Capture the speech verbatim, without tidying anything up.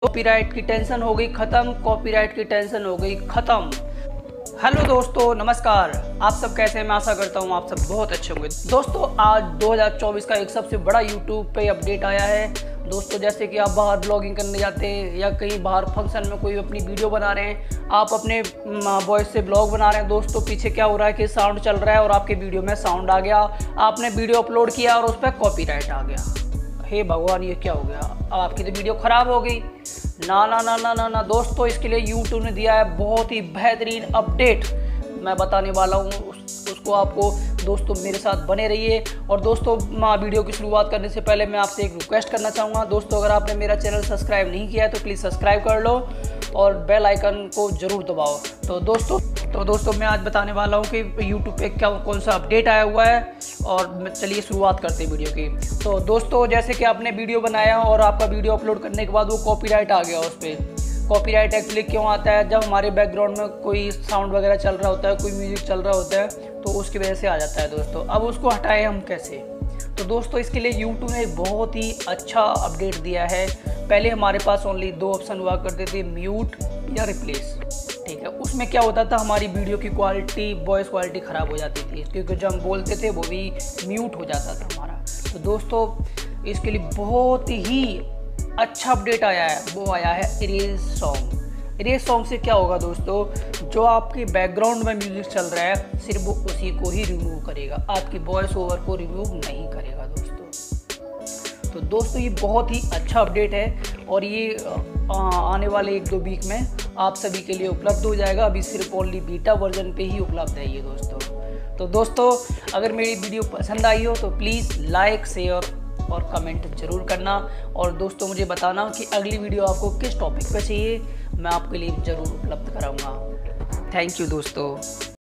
Copyright की tension हो गई खत्म, कॉपीराइट की टेंशन हो गई खत्म। हेलो दोस्तों, नमस्कार। आप सब कैसे हैं? मैं आशा करता हूँ आप सब बहुत अच्छे होंगे। दोस्तों, आज दो हज़ार चौबीस का एक सबसे बड़ा यूट्यूब पे अपडेट आया है। दोस्तों, जैसे कि आप बाहर ब्लॉगिंग करने जाते हैं या कहीं बाहर फंक्शन में कोई अपनी वीडियो बना रहे हैं, आप अपने वॉइस से ब्लॉग बना रहे हैं। दोस्तों, पीछे क्या हो रहा है कि साउंड चल रहा है और आपके वीडियो में साउंड आ गया, आपने वीडियो अपलोड किया और उस पर कॉपीराइट आ गया। हे भगवान, ये क्या हो गया? अब आपकी तो वीडियो ख़राब हो गई। ना ना ना ना ना ना दोस्तों, इसके लिए यूट्यूब ने दिया है बहुत ही बेहतरीन अपडेट। मैं बताने वाला हूँ उस, उसको आपको। दोस्तों, मेरे साथ बने रहिए। और दोस्तों, मैं वीडियो की शुरुआत करने से पहले मैं आपसे एक रिक्वेस्ट करना चाहूँगा। दोस्तों, अगर आपने मेरा चैनल सब्सक्राइब नहीं किया है तो प्लीज़ सब्सक्राइब कर लो और बेल आइकन को ज़रूर दबाओ। तो दोस्तों तो दोस्तों मैं आज बताने वाला हूँ कि यूट्यूब पे क्या कौन सा अपडेट आया हुआ है। और चलिए शुरुआत करते हैं वीडियो की। तो दोस्तों, जैसे कि आपने वीडियो बनाया और आपका वीडियो अपलोड करने के बाद वो कॉपीराइट आ गया उस पर। कॉपीराइट एक्चुअली क्यों आता है? जब हमारे बैकग्राउंड में कोई साउंड वगैरह चल रहा होता है, कोई म्यूजिक चल रहा होता है, तो उसकी वजह से आ जाता है दोस्तों। अब उसको हटाएं हम कैसे? तो दोस्तों, इसके लिए यूट्यूब ने बहुत ही अच्छा अपडेट दिया है। पहले हमारे पास ओनली दो ऑप्शन हुआ करते थे, म्यूट या रिप्लेस। ठीक है, उसमें क्या होता था, हमारी वीडियो की क्वालिटी, वॉइस क्वालिटी ख़राब हो जाती थी, क्योंकि जब हम बोलते थे वो भी म्यूट हो जाता था हमारा। तो दोस्तों, इसके लिए बहुत ही अच्छा अपडेट आया है, वो आया है इरेज सॉन्ग। इरेज सॉन्ग से क्या होगा दोस्तों, जो आपके बैकग्राउंड में म्यूजिक चल रहा है सिर्फ वो उसी को ही रिमूव करेगा, आपकी वॉइस ओवर को रिमूव नहीं करेगा दोस्तों। तो दोस्तों, ये बहुत ही अच्छा अपडेट है और ये आ, आने वाले एक दो वीक में आप सभी के लिए उपलब्ध हो जाएगा। अभी सिर्फ ओनली बीटा वर्जन पे ही उपलब्ध है ये दोस्तों। तो दोस्तों, अगर मेरी वीडियो पसंद आई हो तो प्लीज़ लाइक, शेयर और कमेंट जरूर करना। और दोस्तों, मुझे बताना कि अगली वीडियो आपको किस टॉपिक पे चाहिए, मैं आपके लिए ज़रूर उपलब्ध कराऊंगा। थैंक यू दोस्तों।